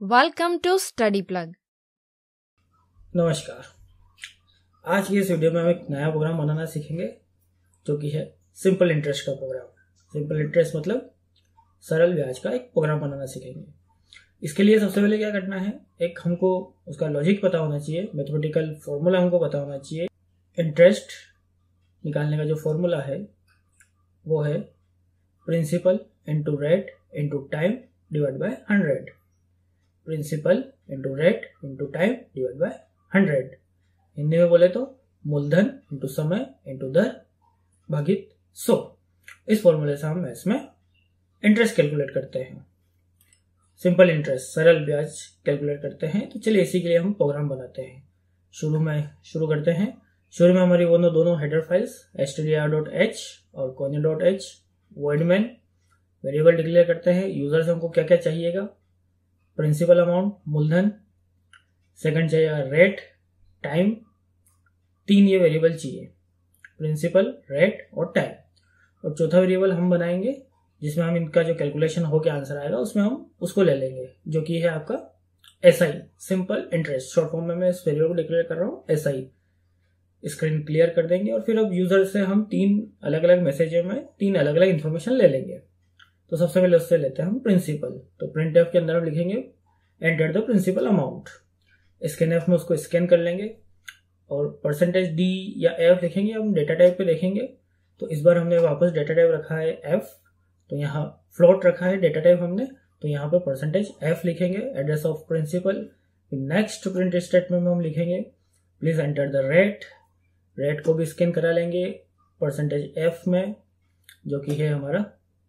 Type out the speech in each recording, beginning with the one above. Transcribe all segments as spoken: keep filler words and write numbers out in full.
Welcome to study plug. नमस्कार। आज की इस वीडियो में हम एक नया प्रोग्राम बनाना सीखेंगे जो कि है सिंपल इंटरेस्ट का प्रोग्राम। सिंपल इंटरेस्ट मतलब सरल ब्याज का एक प्रोग्राम बनाना सीखेंगे। इसके लिए सबसे पहले क्या करना है, एक हमको उसका लॉजिक पता होना चाहिए, मैथमेटिकल फॉर्मूला हमको पता होना चाहिए। इंटरेस्ट निकालने का जो फॉर्मूला है वो है principal into rate into time divide by hundred. Principal into rate into time divide by hundred. Hindi में बोले तो मूलधन इंटू समय इंटू दर भागित सौ। इस फॉर्मूले से हम मैथ्स में इंटरेस्ट कैलकुलेट करते हैं, सिंपल इंटरेस्ट सरल ब्याज कैलकुलेट करते हैं। तो चलिए इसी के लिए हम प्रोग्राम बनाते हैं। शुरू में शुरू करते हैं। शुरू में हमारी वो दोनों header files stdir dot H और conio dot H void main variable declare करते हैं। यूजर से हमको क्या क्या चाहिएगा, प्रिंसिपल अमाउंट मूलधन, सेकंड चाहिए रेट, टाइम, तीन ये वेरिएबल चाहिए, प्रिंसिपल रेट और टाइम। और चौथा वेरिएबल हम बनाएंगे जिसमें हम इनका जो कैलकुलेशन होकर आंसर आएगा उसमें हम उसको ले लेंगे जो कि है आपका S I, simple interest. Short form में मैं इस वेरिएबल को डिक्लेयर कर रहा हूँ एस आई। स्क्रीन क्लियर कर देंगे और फिर अब यूजर से हम तीन अलग अलग मैसेज में तीन अलग अलग इन्फॉर्मेशन ले लेंगे। तो सबसे पहले उससे लेते हैं हम प्रिंसिपल। तो प्रिंट एफ के अंदर हम लिखेंगे enter the principal amount. Scan F में उसको स्कैन कर लेंगे और परसेंटेज डी या एफ लिखेंगे। हम डेटा टाइप पे देखेंगे तो इस बार हमने वापस डेटा टाइप रखा है एफ, तो यहाँ फ्लोट रखा है डेटा टाइप हमने, तो यहाँ पे परसेंटेज एफ लिखेंगे, address of principal. Next print statement में हम लिखेंगे please enter the rate. Rate को भी स्कैन करा लेंगे परसेंटेज एफ में जो कि है हमारा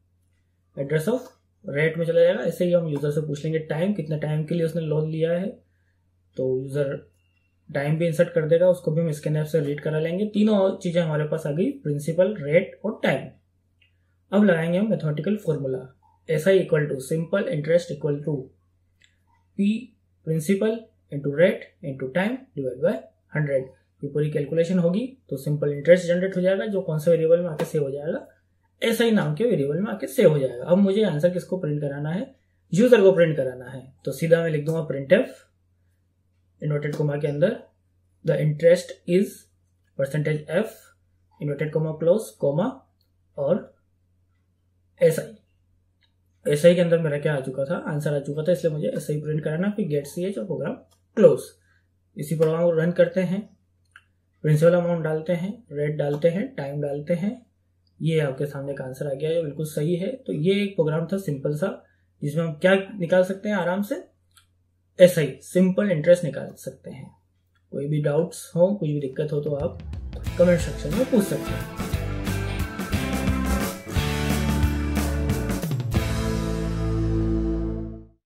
एड्रेस ऑफ रेट में चला जाएगा। ऐसे ही हम यूजर से पूछ लेंगे टाइम, कितना टाइम के लिए उसने लोन लिया है, तो यूजर टाइम भी इंसर्ट कर देगा, उसको भी हम स्कैन एफ से रीड करा लेंगे। तीनों चीजें हमारे पास आ गई, प्रिंसिपल रेट और टाइम। अब लगाएंगे हम mathematical formula S I equal to simple interest equal to P principal into rate into time divide by hundred. ये पूरी कैलकुलेशन होगी तो सिंपल इंटरेस्ट जनरेट हो जाएगा जो कौन से वेरिएबल में आके सेव हो जाएगा, एस आई नाम के वेरिएबल में आके सेव हो जाएगा। अब मुझे आंसर किसको प्रिंट कराना है, यूजर को प्रिंट कराना है। तो सीधा मैं लिख दूंगा प्रिंट एफ इन्वर्टेड कोमा के अंदर the interest is percentage F inverted comma close comma और एस आई। एस आई के अंदर मेरा क्या आ चुका था, आंसर आ चुका था, इसलिए मुझे एस आई प्रिंट कराना, फिर गेट सी एच और प्रोग्राम क्लोज। इसी प्रोग्राम को रन करते हैं, प्रिंसिपल अमाउंट डालते हैं, रेट डालते हैं, टाइम डालते हैं। ये आपके सामने का आंसर आ गया है, बिल्कुल सही है। तो ये एक प्रोग्राम था सिंपल सा जिसमें हम क्या निकाल सकते हैं आराम से, एस आई सिंपल इंटरेस्ट निकाल सकते हैं। कोई भी डाउट्स हो, कोई भी दिक्कत हो तो आप कमेंट सेक्शन में पूछ सकते हैं।